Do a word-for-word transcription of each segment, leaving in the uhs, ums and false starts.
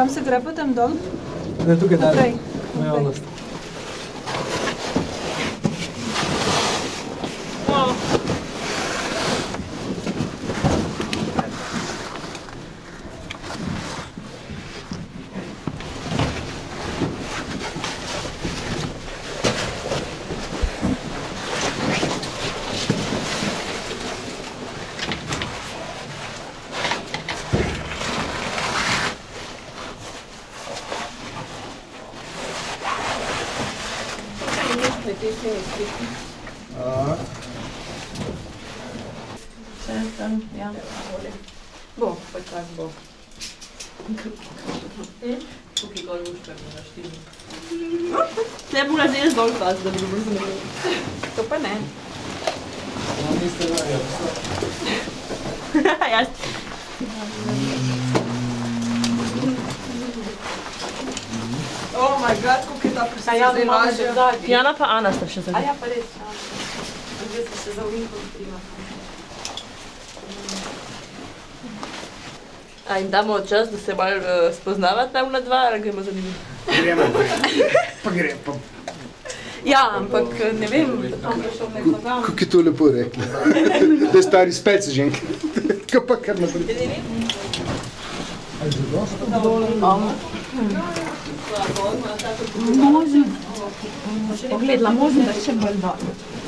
Kam se gre potem dol? Ne, tukaj dalje. Naprej. Naravnost. Še tam, ja. Bo, pa čak bo. Tukaj gor uščak na štiri. Ne bi bila zdaj zbolj pas, da bi dobro zanimljivo. To pa ne. No, niste vrja, vse. Jaz. Oh my god, koliko je ta presega zdaj lažja. Jana pa Ana sta še A zadnji. ja, pa res. Zdaj se še za uvinko prima. A jim damo čas, da se malo uh, spoznavati na una dva, ali gremo za njimi? Gremo. Pa grem, pa... Ja, ampak ne vem, tam prišel nek program. Kako je to lepo rekla. Da je stari spec ženk. Tako pa kar naprej. Ne vem. Ali že dosto? Možno, pogledala, možno, da še bolj dol.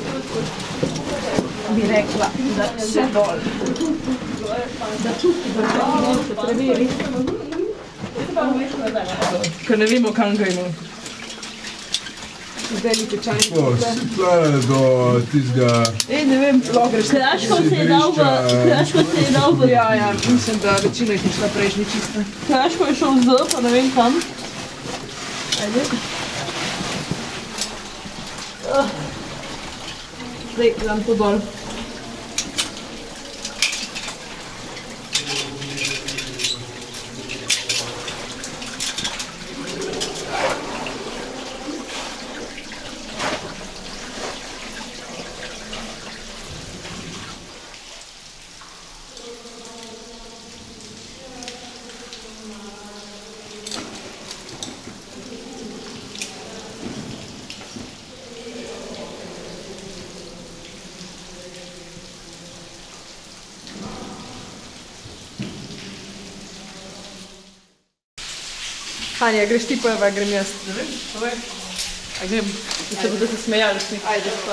Bi rekla, da še dol. Da čuti, da se preveri. Ker ne vemo, kam gremo. Zdaj ni tečajni. O, si plana do tistega... Ej, ne vem, greš. Kraško se je dal v... Kraško se je dal v... Ja, ja, mislim, da večina jih je šla prejšnji čista. Kraško je šel z, pa ne vem kam. Ajde. Zdaj, dam to dol. Anja, greš ti pa, pa grem jaz. Ne vem, povej. A grem, da se bodo se smejali vsi. Ajde, pa.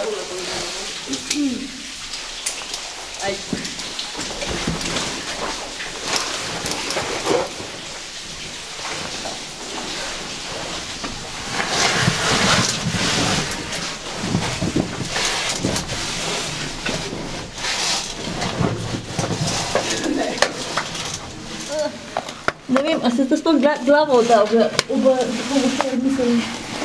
Ajde. Ne vem, a ste sploh glavo dal v oba, kako bo se mislim.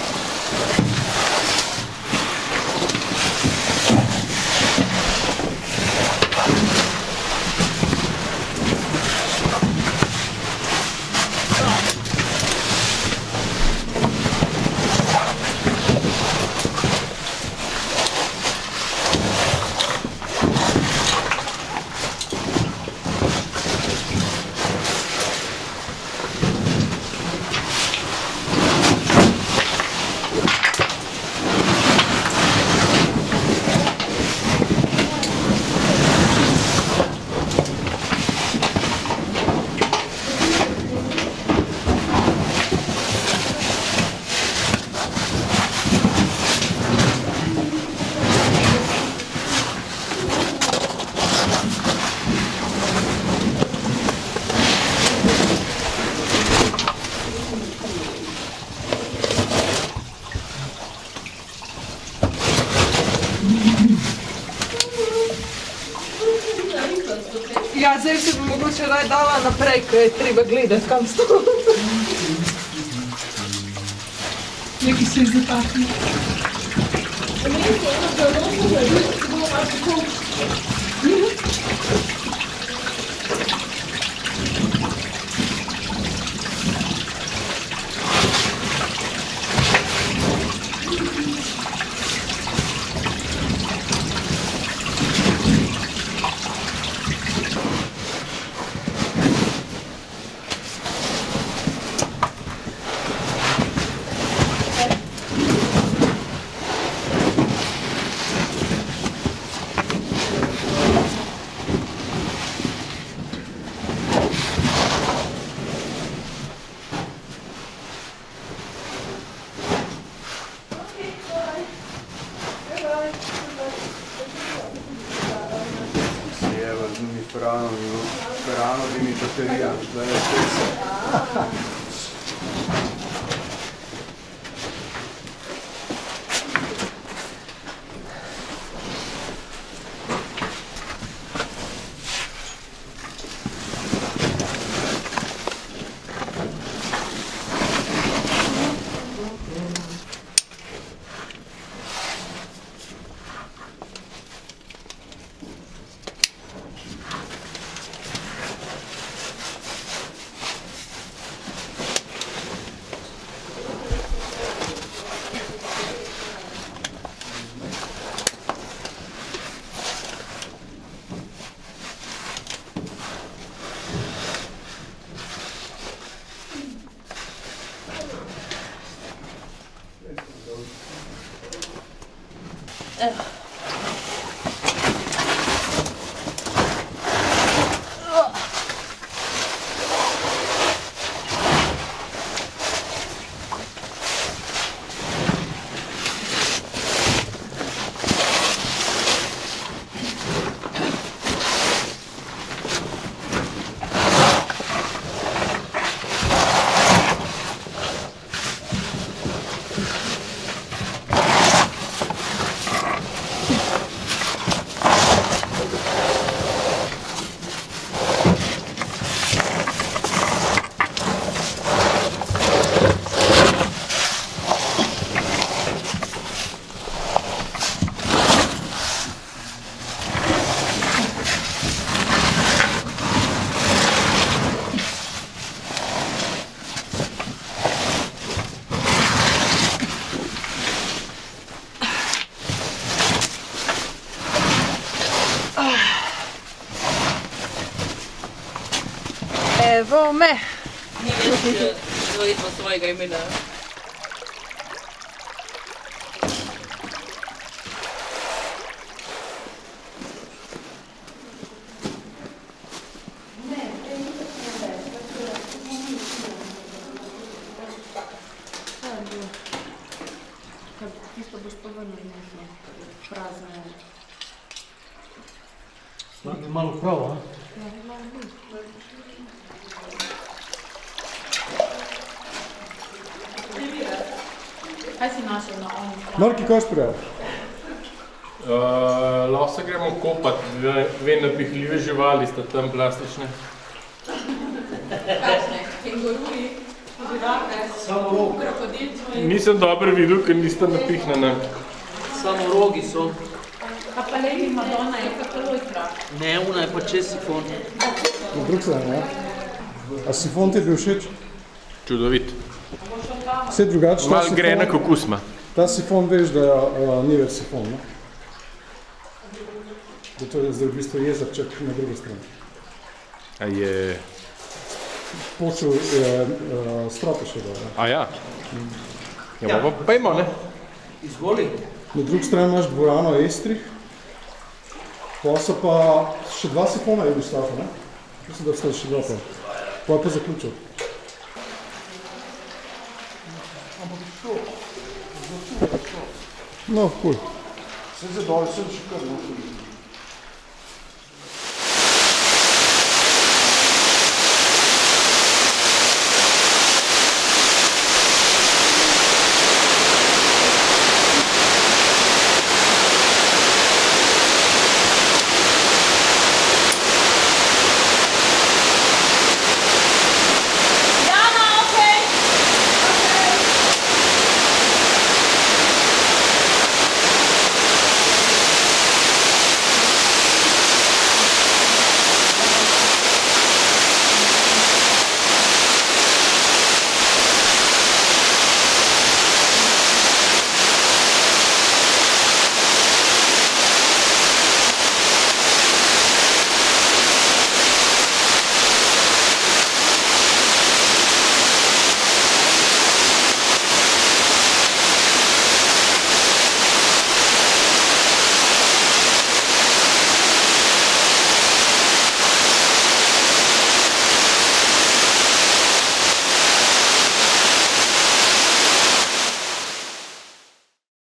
Ja, zdaj se bi mogoče raj dala naprej, ker je treba gledati, kam stop. Nekaj se je zataknil. Ferranovimi baterijami, da je vse. Evo me. Nije več verjetno svojega imena. Tisto boš povrnil nekaj prazne. Malo prav, a? Kaj si našel na oni strani? Marki, kaj šprijel? Uh, lahko se gremo kopat, vem, da pihljive živali sta tam plastične. Kakšne? Kenguruji? Žirafe? Samo rog. Krokodilci? Nisem dobro videl, ker nista napihnjena. Samo rogi so. A pa Lady Madonna je kako lojtra? Ne, ona je pa čez sifon. Na drug strani, ja? A sifon ti je bil všeč? Čudovit. Vse drugače, ta Mal sifon... gre enak okus ima. Ta sifon veš, da uh, ni več sifon, ne? Da to je zdaj v bistvu jezerček na drugi strani. A je... Počel je uh, strope še dol, ne? A ja? Ja, pa pejmo, ne? Izvoli. Na drugi strani imaš dvorano Estrih, pa so pa še dva sifona je Jugoslava, ne? Mislim, da sta še dva pa. Pa je pa zaključil. No, cool. Vse za dol, sem še kar, no.